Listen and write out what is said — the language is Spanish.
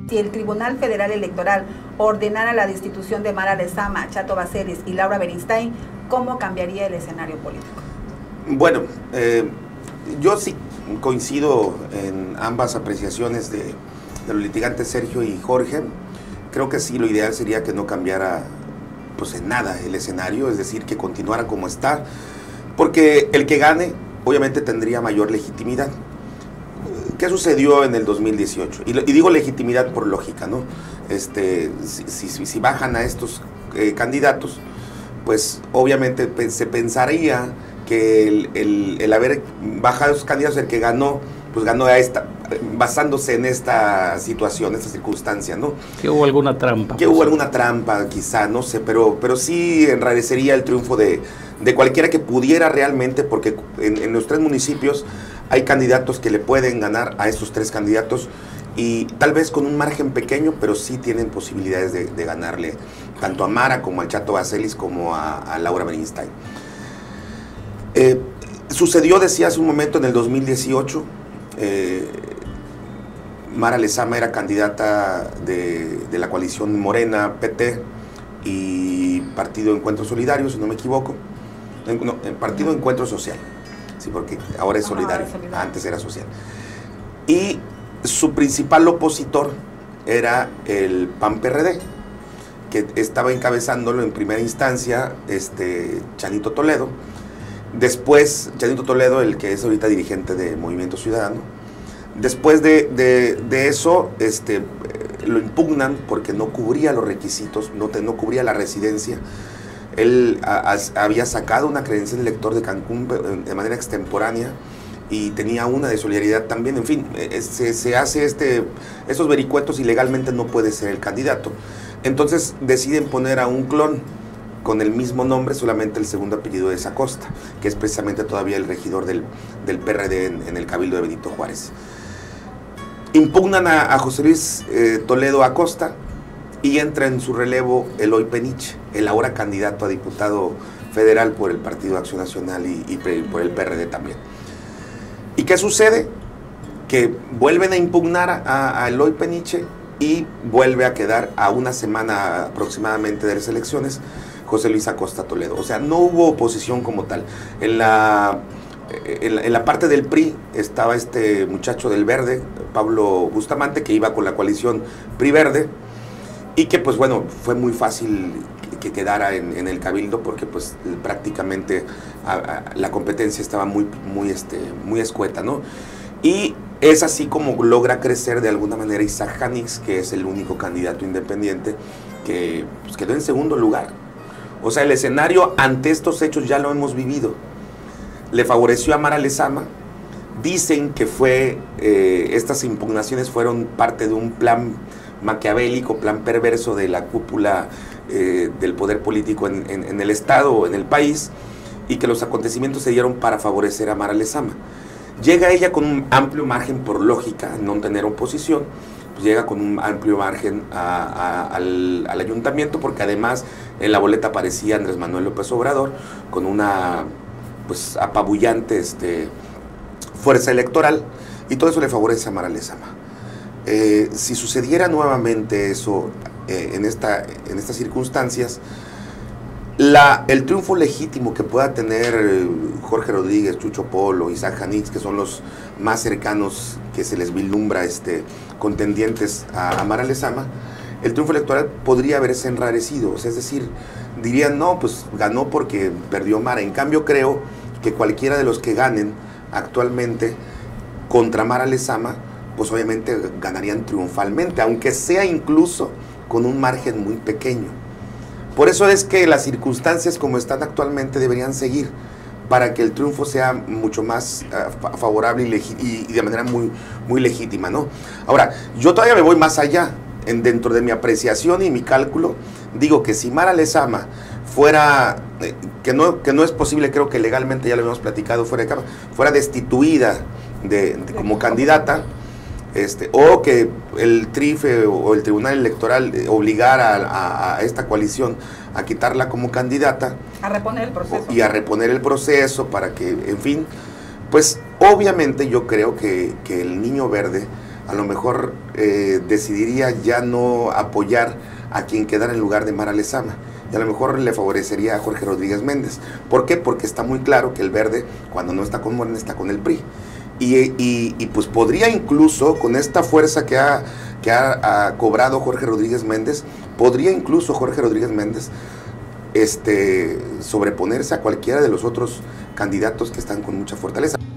Si el Tribunal Federal Electoral ordenara la destitución de Mara Lezama, Chato Baceres y Laura Beristain, ¿cómo cambiaría el escenario político? Bueno, yo sí coincido en ambas apreciaciones de los litigantes Sergio y Jorge. Creo que sí, lo ideal sería que no cambiara pues en nada el escenario, es decir, que continuara como está, porque el que gane obviamente tendría mayor legitimidad. ¿Qué sucedió en el 2018? Y digo legitimidad por lógica, ¿no? Si bajan a estos candidatos, pues obviamente se pensaría que el haber bajado a esos candidatos, el que ganó, pues ganó basándose en esta situación, esta circunstancia, ¿no? Que hubo alguna trampa. Que hubo alguna trampa, quizá, no sé, pero sí enrarecería el triunfo de cualquiera que pudiera realmente, porque en los 3 municipios hay candidatos que le pueden ganar a esos 3 candidatos y tal vez con un margen pequeño, pero sí tienen posibilidades de ganarle tanto a Mara como al Chato Baceres como a Laura Beristain. Sucedió, decía hace un momento, en el 2018, Mara Lezama era candidata de la coalición Morena, PT y Partido Encuentro Solidario, si no me equivoco. No, Partido Encuentro Social, sí, porque ahora es solidario, antes era social. Y su principal opositor era el PAN-PRD, que estaba encabezándolo en primera instancia Chanito Toledo. Después, Chanito Toledo, el que es ahorita dirigente de Movimiento Ciudadano. Después de eso, lo impugnan porque no cubría los requisitos, no cubría la residencia. Él había sacado una credencial de elector de Cancún de manera extemporánea y tenía una de solidaridad también. En fin, se hace esos vericuetos y legalmente no puede ser el candidato. Entonces deciden poner a un clon con el mismo nombre, solamente el segundo apellido es Acosta, que es precisamente todavía el regidor del PRD en el Cabildo de Benito Juárez. Impugnan a José Luis Toledo Acosta y entra en su relevo Eloy Peniche, el ahora candidato a diputado federal por el Partido Acción Nacional y por el PRD también. ¿Y qué sucede? Que vuelven a impugnar a Eloy Peniche y vuelve a quedar a una semana aproximadamente de las elecciones José Luis Acosta Toledo. O sea, no hubo oposición como tal. En la parte del PRI estaba este muchacho del Verde, Pablo Bustamante, que iba con la coalición PRI-Verde, y que pues bueno, fue muy fácil que quedara en el Cabildo porque pues prácticamente la competencia estaba muy escueta, ¿no? Y es así como logra crecer de alguna manera Isaac Janix, que es el único candidato independiente que pues, quedó en segundo lugar. O sea, el escenario ante estos hechos ya lo hemos vivido. Le favoreció a Mara Lezama. Dicen que estas impugnaciones fueron parte de un plan maquiavélico, plan perverso de la cúpula del poder político en el Estado o en el país, y que los acontecimientos se dieron para favorecer a Mara Lezama. Llega ella con un amplio margen por lógica, no tener oposición, pues llega con un amplio margen al ayuntamiento, porque además en la boleta aparecía Andrés Manuel López Obrador con una pues apabullante fuerza electoral, y todo eso le favorece a Mara Lezama. Si sucediera nuevamente eso en estas circunstancias, el triunfo legítimo que pueda tener Jorge Rodríguez, Chucho Polo, Isaac Janix, que son los más cercanos que se les vislumbra contendientes a Mara Lezama, el triunfo electoral podría haberse enrarecido. O sea, es decir, dirían, no, pues ganó porque perdió Mara. En cambio, creo que cualquiera de los que ganen actualmente contra Mara Lezama, pues obviamente ganarían triunfalmente, aunque sea incluso con un margen muy pequeño. Por eso es que las circunstancias como están actualmente deberían seguir para que el triunfo sea mucho más favorable y de manera muy legítima, ¿no? Ahora, yo todavía me voy más allá. Dentro de mi apreciación y mi cálculo, digo que si Mara Lezama fuera, que no es posible, creo que legalmente ya lo habíamos platicado fuera de cámara, fuera destituida como candidata, o que el TRIFE o el Tribunal Electoral obligara a esta coalición a quitarla como candidata. A reponer el proceso. Y a reponer el proceso para que, en fin, pues obviamente yo creo que el Niño Verde a lo mejor decidiría ya no apoyar a quien quedara en lugar de Mara Lezama. Y a lo mejor le favorecería a Jorge Rodríguez Méndez. ¿Por qué? Porque está muy claro que el Verde, cuando no está con Morena, está con el PRI. Y pues podría incluso, con esta fuerza que ha cobrado Jorge Rodríguez Méndez, podría incluso Jorge Rodríguez Méndez sobreponerse a cualquiera de los otros candidatos que están con mucha fortaleza.